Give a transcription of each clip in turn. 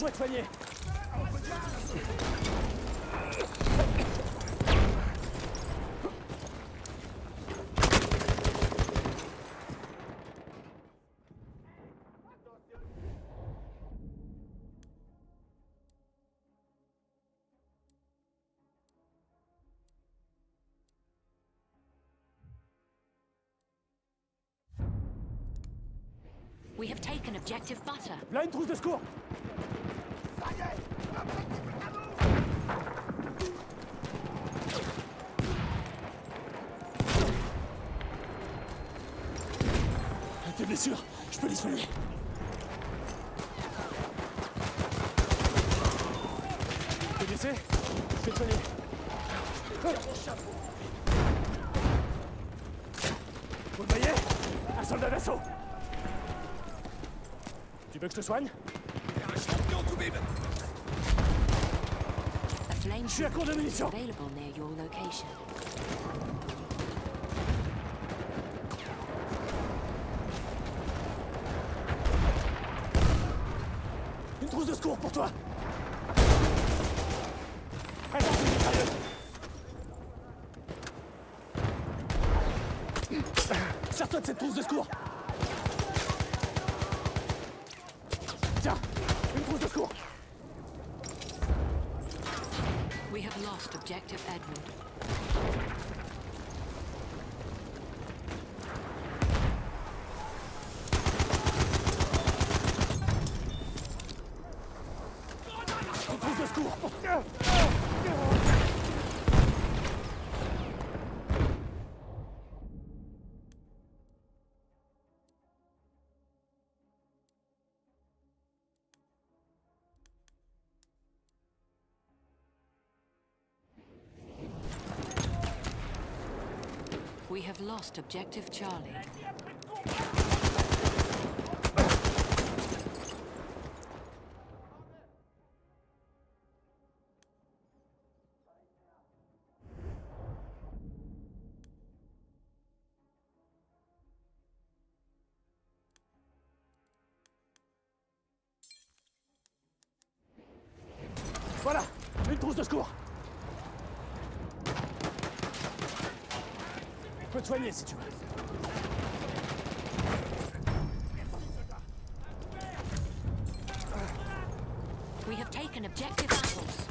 Laisse-moi te soigner. We have taken objective butter. Là, une trousse de secours. Tes blessures, je peux les soigner. T'es blessé? Je vais te soigner. Vous le voyez? Un soldat d'assaut. Tu veux que je te soigne? A flame Je suis à court de munitions. available near your location. Une trousse de secours pour toi. Prépare une mitrailleuse. Sers-toi de cette trousse de secours. Tiens, une trousse de secours. We have lost objective Edward. Une trousse de secours. We have lost objective Charlie. Voilà, une trousse de secours. Je peux te soigner si tu veux. We have taken objective apples.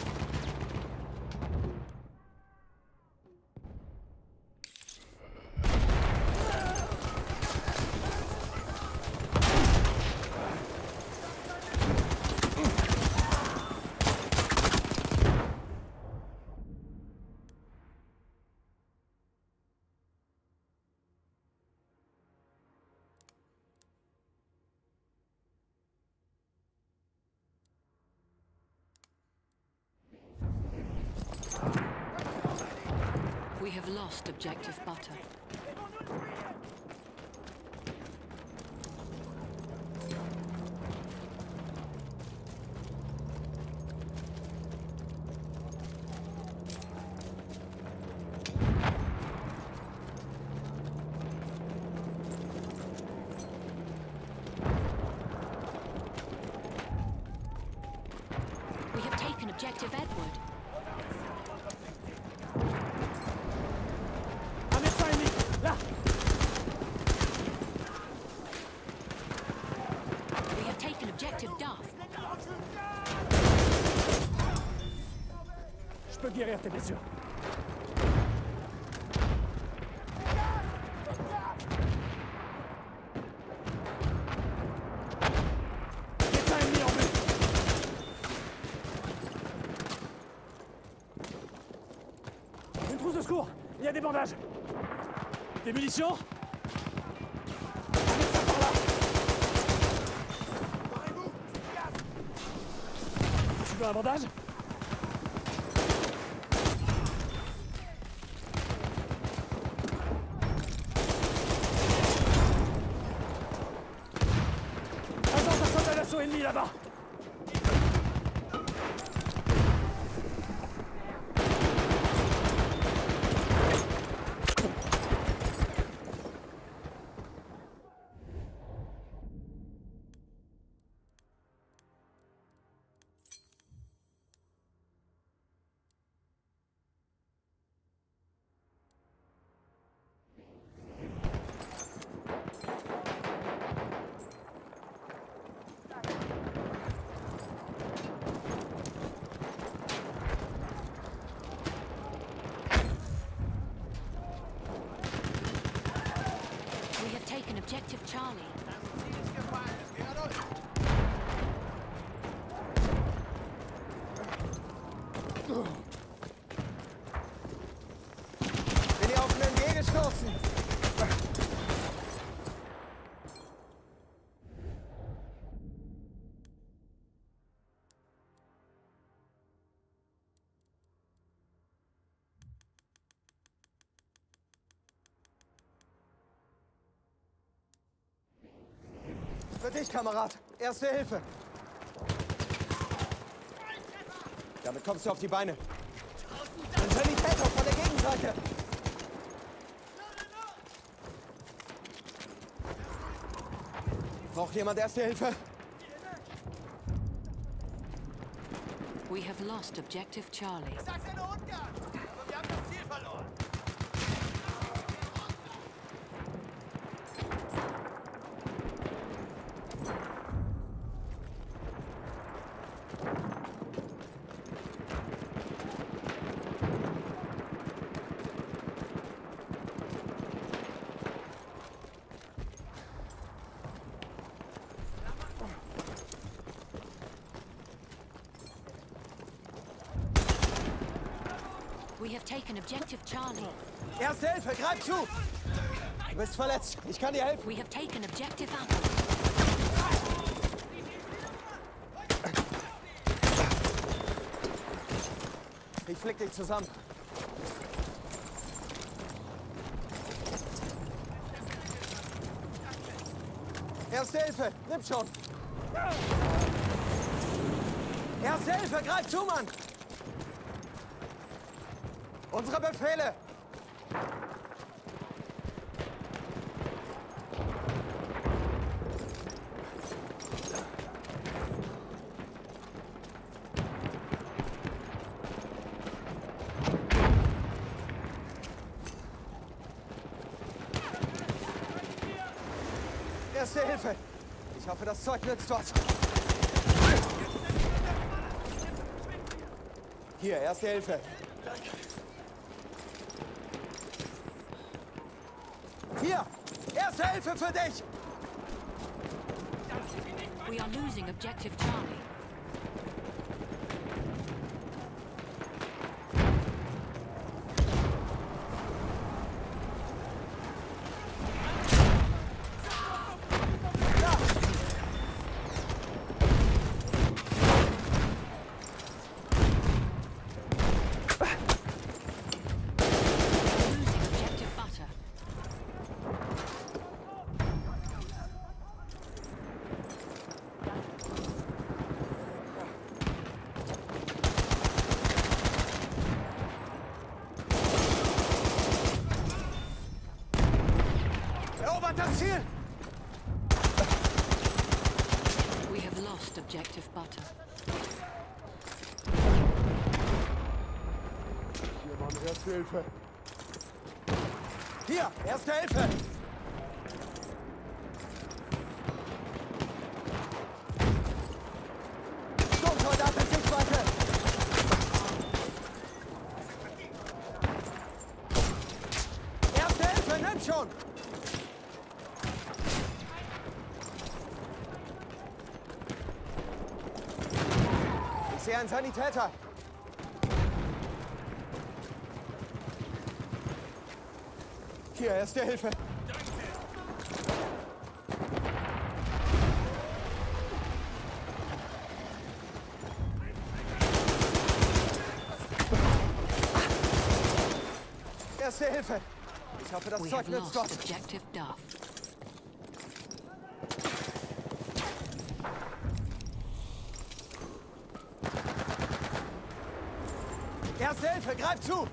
We have lost objective butter. We have taken objective Edward. Un médecin ennemi, là. We have taken objective Duff. Je peux guérir tes blessures. Médecin ennemi en vue. Une trousse de secours. Il y a des bandages. Des munitions. Un médecin par là. Tu veux un bandage? Agent, un soldat d'assaut ennemi là-bas. Charlie. Bin ihr auf einen G gestoßen? Für dich, Kamerad. Erste Hilfe. Damit kommst du auf die Beine. Ein Sanitäter von der Gegenseite. Braucht jemand Erste Hilfe? We have lost objective Charlie. Das ist eine Ungarn. Aber wir haben das Ziel verloren. We have taken objective Charlie. Erste Hilfe, greif zu! Du bist verletzt. Ich kann dir helfen. We have taken objective Apple. Ich flick dich zusammen. Erste Hilfe, nimm schon. Erste Hilfe, greif zu, Mann! Unsere Befehle! Erste Hilfe! Ich hoffe, das Zeug nützt was. Hier, Erste Hilfe. Hier! Erste Hilfe für dich! We are losing objective Charlie. Da! Losing objective Butter. Erobert das Ziel! We have lost objective Butter. Hier, Mann, Erste Hilfe. Hier, Erste Hilfe! Sturmsoldat in Sichtweite! Erste Hilfe, nimm schon! Ich sehe einen Sanitäter. Hier, Erste Hilfe. Erste Hilfe. Ich hoffe, das We Zeug have nützt lost was. objective Duff. Erste Hilfe, greif zu!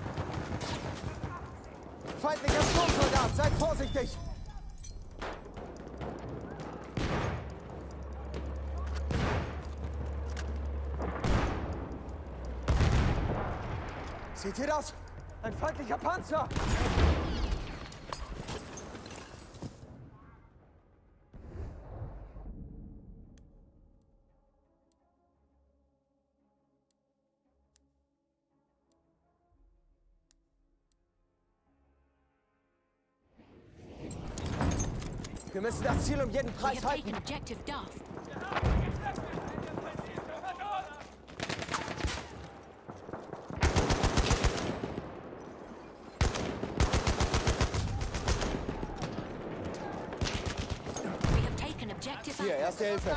Feindlicher Sturmsoldat, seid vorsichtig! Seht ihr das? Ein feindlicher Panzer! Wir müssen das Ziel um jeden We Preis have taken halten. objective Duff. We have taken objective Hier, Apples. erste Hilfe.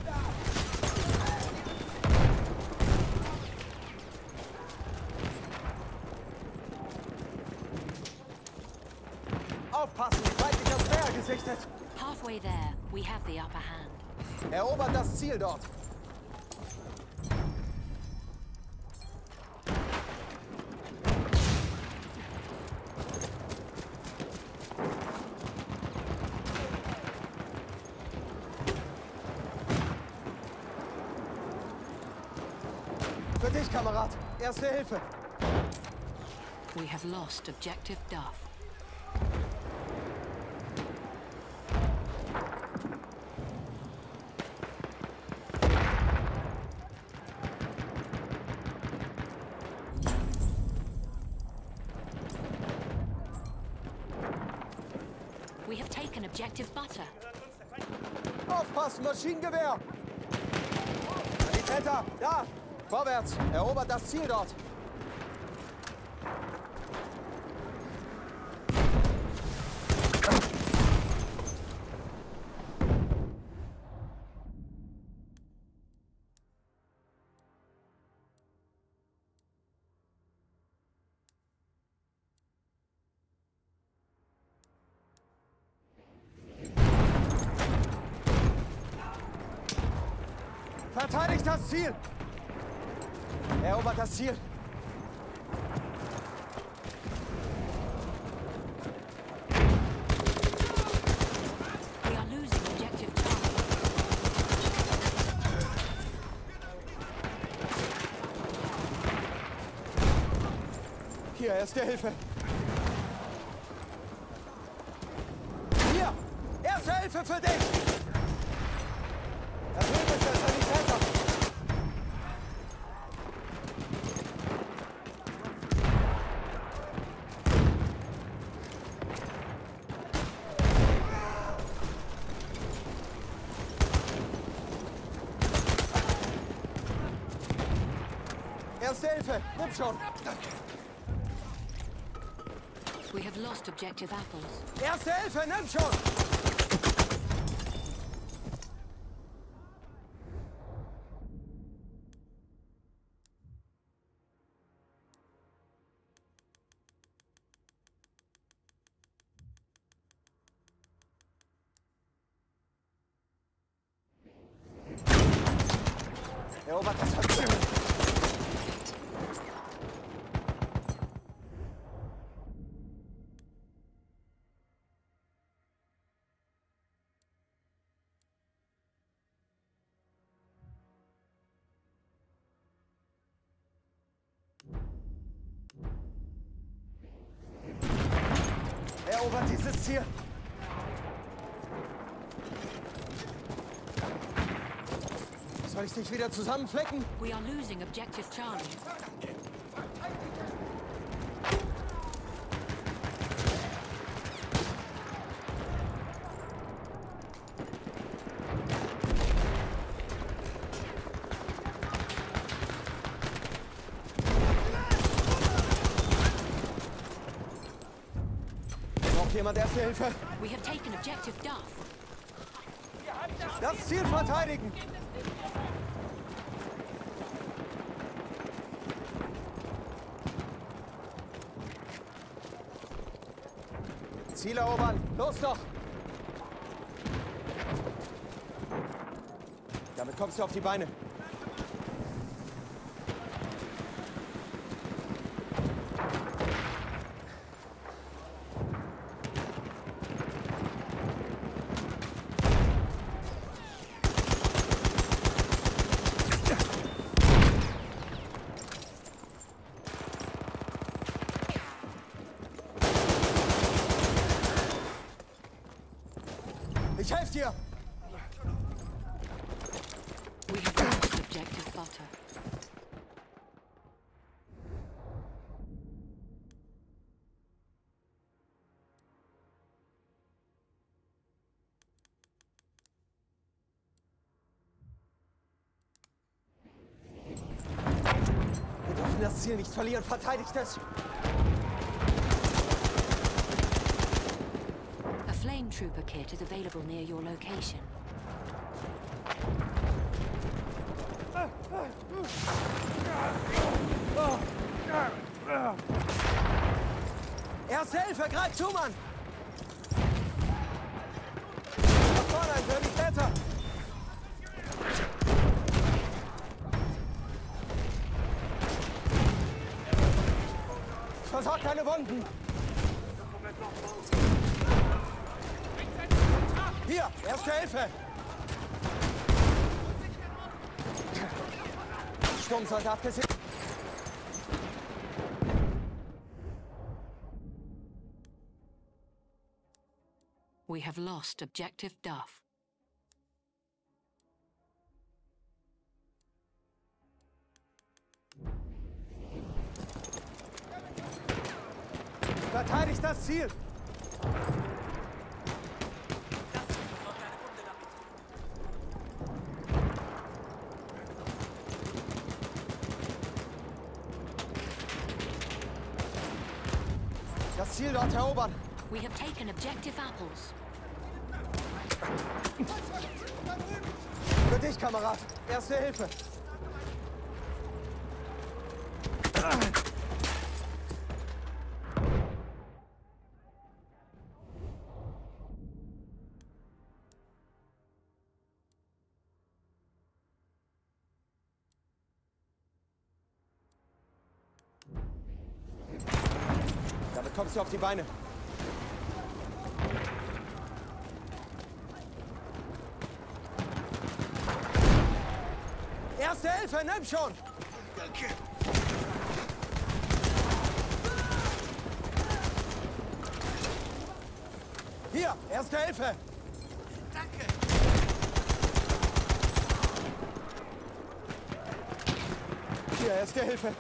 Aufpassen, feindliches Meer gesichtet. Halfway there, we have the upper hand. Erobert das Ziel dort. Für dich, Kamerad. Erste Hilfe. We have lost objective Duff. We have taken objective Butter. Aufpassen, Maschinengewehr. Sanitäter, da. Vorwärts. Erobert das Ziel dort. Verteidigt das Ziel! Erobert das Ziel! We are losing objective Charlie. Hier, erste Hilfe! Hier! Erste Hilfe für dich! Da drüben ist der Sanitäter! Erste Hilfe! Nimm schon! We have lost objective Apples. Erste Hilfe! Nimm schon! Erobert das Vergnügen! Erobert dieses Ziel! Soll ich dich wieder zusammenflecken? We are losing objective Charlie. Braucht jemand erste Hilfe? We have taken objective Duff. Das Ziel verteidigen! Ziel erobern! Los doch! Damit kommst du auf die Beine. Ich helfe dir! We have lost objective Butter. das Ziel nicht verlieren. Verteidigt es! A flame trooper kit is available near your location. Erste Hilfe, greif zu, Mann! Da vorne ein Sanitäter! Ich versorge deine Wunden! Hier, erste Hilfe! Sturmsoldat gesehen! We have lost Objective Duff. Verteidigt das Ziel! Das Ziel dort erobern! We have taken Objective Apples. Für dich, Kamerad! Erste Hilfe! Damit kommst du auf die Beine. Erste Hilfe, nimm schon! Danke. Hier, erste Hilfe! Danke. Hier, erste Hilfe!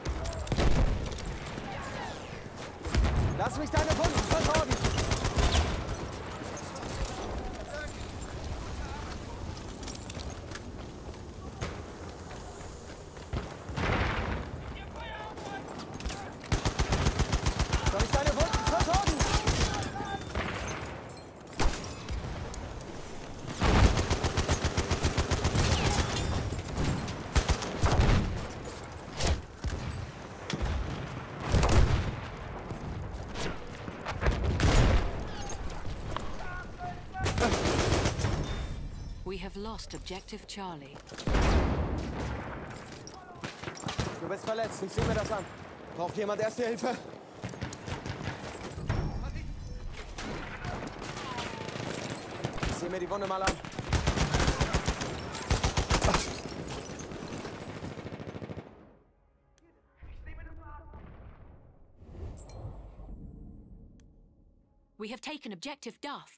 Lass mich deine Wunden versorgen! Soll ich deine Wunden versorgen? We have lost Objective Charlie. Du bist verletzt, ich sehe mir das an. Braucht jemand erste Hilfe? Ich sehe mir die Wunde mal an. We have taken Objective Duff.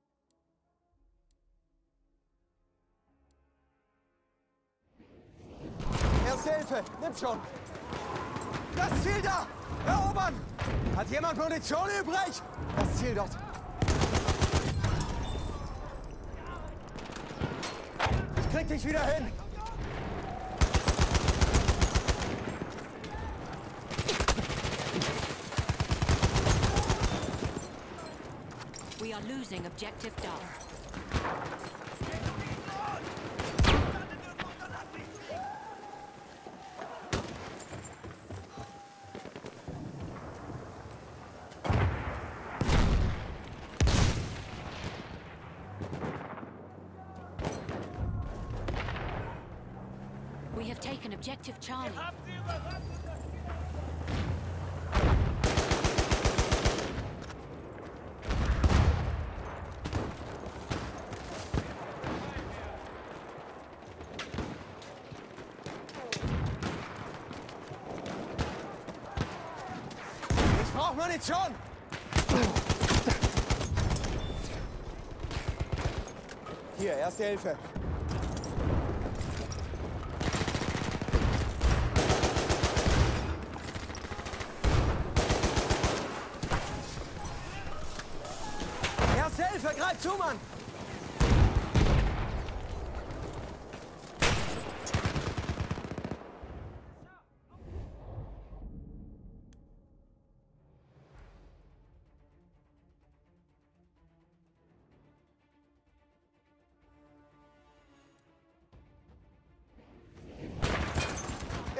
Erste Hilfe, nimm schon! Das Ziel da! Erobern! Hat jemand Munition übrig? Das Ziel dort. Ich krieg dich wieder hin! We are losing Objective Duff. We have taken Objective Charlie. Ich brauche Munition! Hier, erste Hilfe. Erste Hilfe, greif zu, Mann!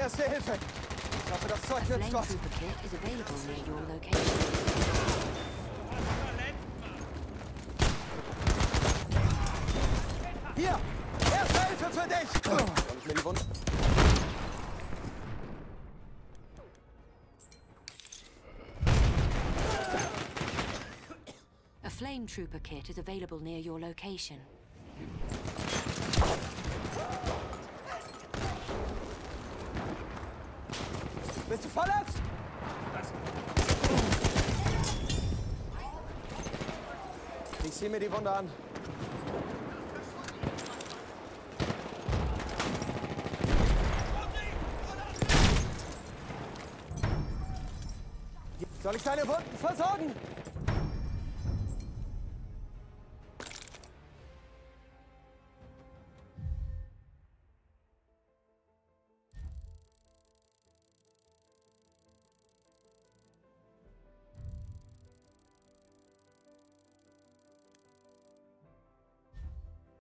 Erste Hilfe. Ich hoffe, das A Zeug flame nützt was. trooper kit is available near your location. Hier! Erste Hilfe für dich! Soll ich mir die Wunde... A flame trooper kit is available near your location. Bist du verletzt? Ich zieh mir die Wunde an. Soll ich deine Wunden versorgen?